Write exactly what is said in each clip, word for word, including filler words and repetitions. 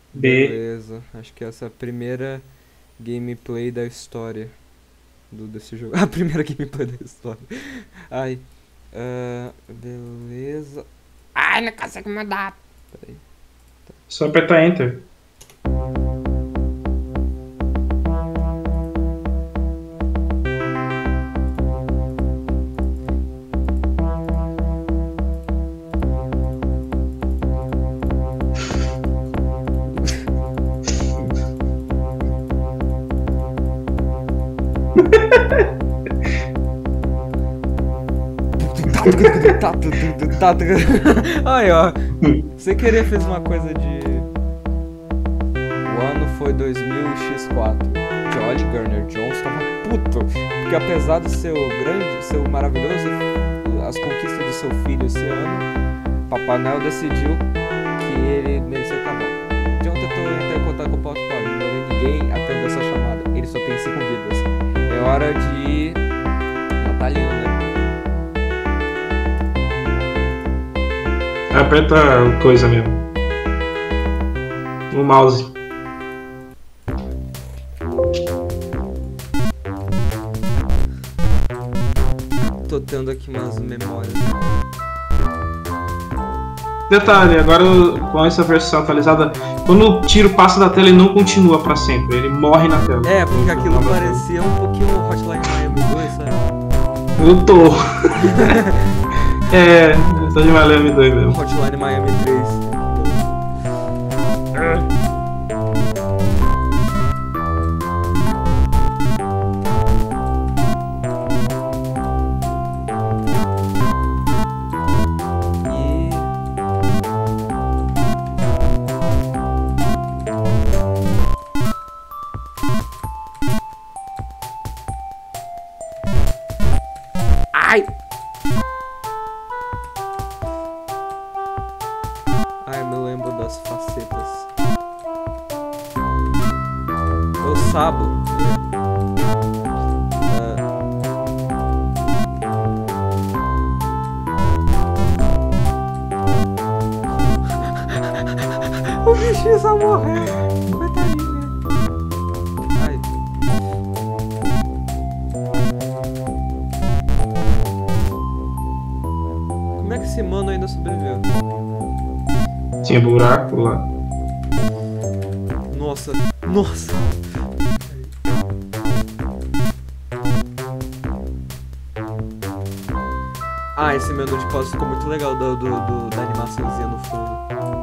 B. Beleza, acho que essa é a primeira gameplay da história do, desse jogo. A primeira gameplay da história. Ai, uh, beleza. Ai, não consigo mandar. Peraí. Só apertar Enter. Aí, ó. Sem querer fez uma coisa de... O ano foi dois mil x quatro. Jolly Garner Jones tava puto. Porque apesar do seu grande, seu maravilhoso, as conquistas do seu filho esse ano, Papai Noel decidiu que ele merecia acabar. John tentou entrar em contato com o Pato Paulo, mas ninguém atendeu essa chamada. Ele só tem cinco vidas. É hora de... Natalino, né? Aperta coisa mesmo. O mouse. Tô tendo aqui umas memórias. Detalhe, agora com essa versão atualizada, quando o tiro passa da tela ele não continua pra sempre, ele morre na tela. É, porque aquilo parecia um pouquinho Hotline Miami dois, sabe? Eu tô. É, tô de Miami dois mesmo. Hotline Miami três. Ai! Ai, me lembro das facetas. Eu sabo. Uh... O bichinho só morreu. Coitadinho. Ai. Como é que esse mano ainda sobreviveu? Tinha buraco lá. Nossa, nossa. Ah, esse menu de pausa ficou muito legal do, do, do, da animaçãozinha no fundo.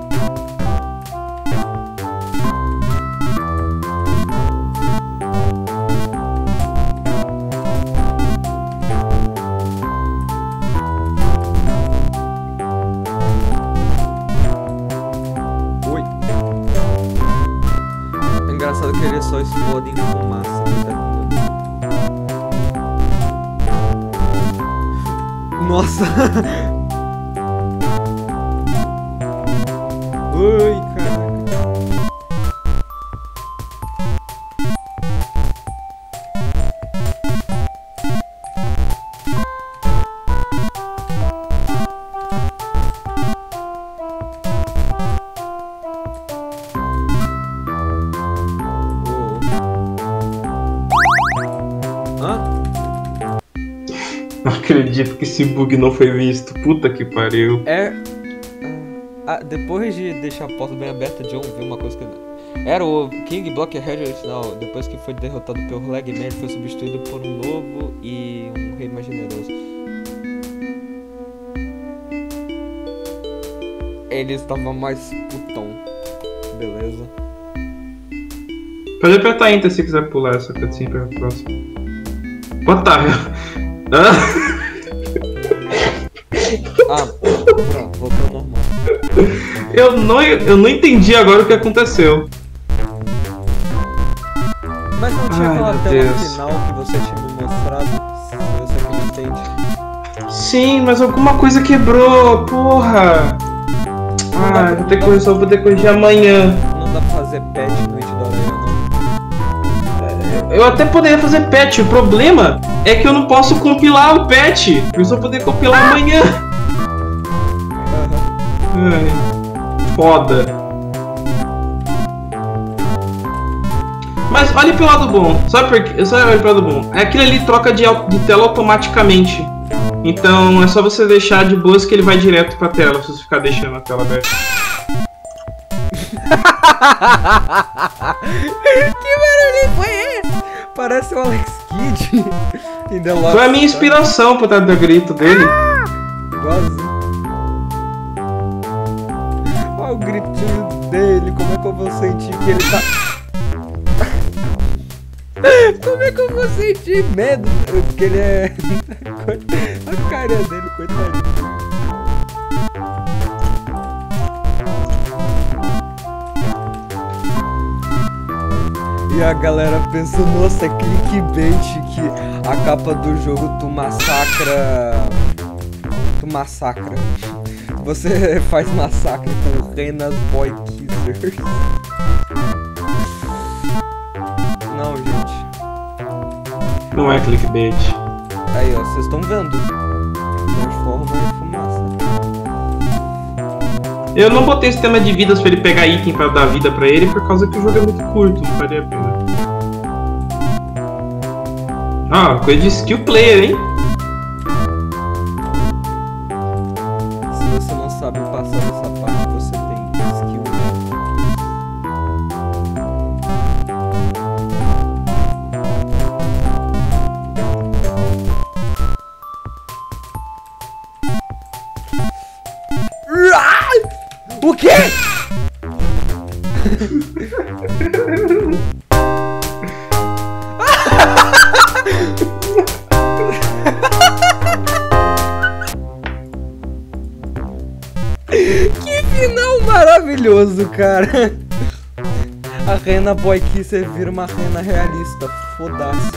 Engraçado que ele só explode em fumaça. Nossa! Ui, caraca. Não acredito que esse bug não foi visto. Puta que pariu. É. Ah, depois de deixar a porta bem aberta, John viu uma coisa que. Era o King Blockhead original. Depois que foi derrotado pelo Legman, ele foi substituído por um novo e um rei mais generoso. Ele estava mais putão. Beleza. Pode apertar Enter se quiser pular essa cutscene para a próxima. What the hell? Ah, pronto, voltou ao normal. Eu não, eu não entendi agora o que aconteceu. Mas não tinha Ai, aquela meu tela Deus. final que você tinha me mostrado? Se você não entende. Sim, mas alguma coisa quebrou, porra. Ah, vou ter que, só vou ter que corrigir amanhã. Não dá pra fazer patch no It do Aranha, não. Eu até poderia fazer patch, o problema é que eu não posso compilar o patch. Eu só poder compilar amanhã. Aham. Ai, foda. Mas olhe pelo lado bom. Sabe por quê? Só olhe pelo lado bom. É aquilo ali troca de, de tela automaticamente. Então é só você deixar de boas que ele vai direto pra tela, se você ficar deixando a tela aberta. Que barulho foi esse? Parece o Alex Kidd. Foi a minha inspiração por trás do grito dele. Igualzinho. Olha o gritinho dele, como é que eu vou sentir que ele tá... Como é que eu vou sentir medo? Porque ele é... A cara dele, coitadinho. E a galera pensa, nossa, é clickbait que a capa do jogo tu massacra... Tu massacra. Você faz massacre com Renas Boy Kissers. Não, gente. Não é clickbait. Aí, ó, vocês estão vendo. Transforma em fumaça. Eu não botei sistema de vidas pra ele pegar item pra dar vida pra ele, por causa que o jogo é muito curto, não faria a pena. Ah, coisa de skill player, hein? Se você não sabe passar dessa parte, você tem skill. O quê? Que final maravilhoso, cara. A Rena Boy Kisser vira uma rena realista. Foda-se.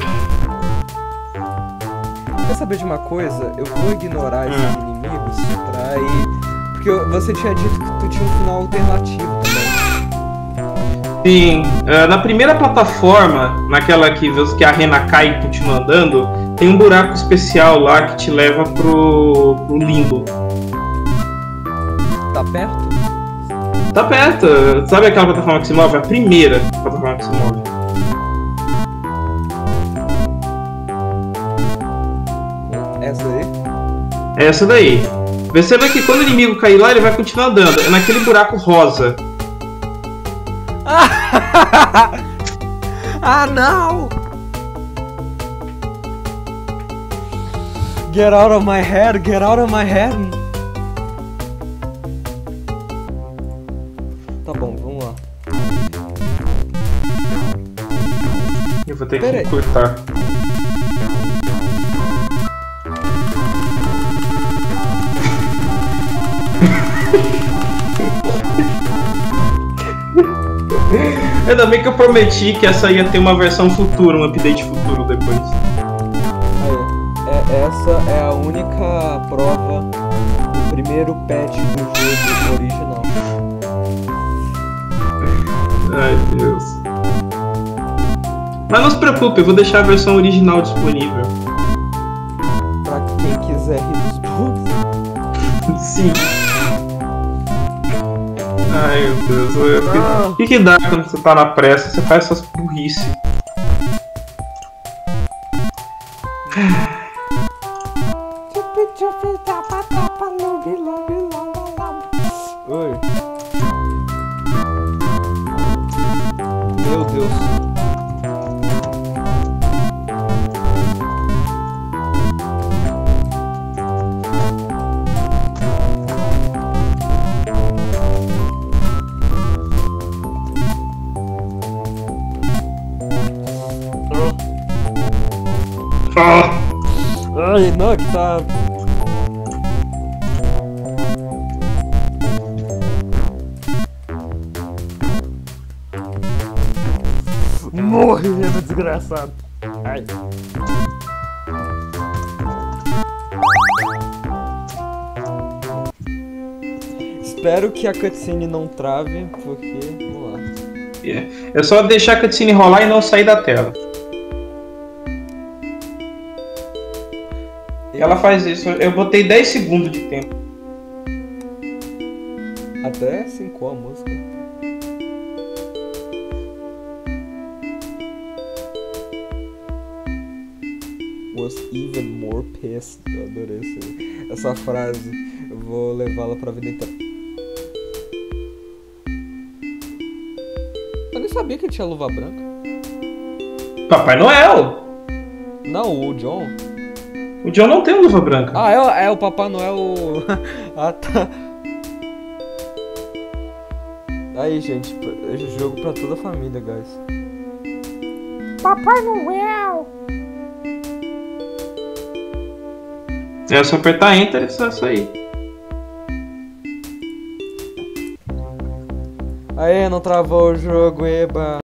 Quer saber de uma coisa? Eu vou ignorar esses hum. inimigos pra ir... Porque você tinha dito que tu tinha um final alternativo também. Sim, uh, na primeira plataforma, naquela que, que a rena cai e continua andando, tem um buraco especial lá que te leva pro, pro limbo. Tá perto? Tá perto. Sabe aquela plataforma que se move? A primeira plataforma que se move. Essa aí? É essa daí. Perceba que quando o inimigo cair lá, ele vai continuar andando. É naquele buraco rosa. Ah, não! Get out of my head, get out of my head. Tá bom, vamos lá. Eu vou ter Pera que aí. cortar. Ainda bem que eu prometi que essa ia ter uma versão futura, um update futuro depois. Aí, é, essa é a única prova do primeiro patch do jogo original. Ai, Deus. Mas não se preocupe, eu vou deixar a versão original disponível. Pra quem quiser rir dos bugs. Sim. Ai, meu Deus. Eu fiquei... Ah. O que que dá quando você tá na pressa? Você faz essas burrice. Oi. Meu Deus. Ah. Ai, não, que tá... Morrendo, desgraçado. Ai. Espero que a cutscene não trave, porque... Vamos lá. É. É só deixar a cutscene rolar e não sair da tela. Ela faz isso. Eu botei dez segundos de tempo. Até cinco a música. was even more pissed. Eu adorei esse, essa frase. Eu vou levá-la pra vida inteira. Eu nem sabia que tinha luva branca. Papai Noel! Não, o John. O John não tem luva branca. Ah, é, é o Papai Noel. Ah, tá. Aí, gente, jogo pra toda a família, guys. Papai Noel! É só apertar Enter e só sair. Aê, não travou o jogo, eba.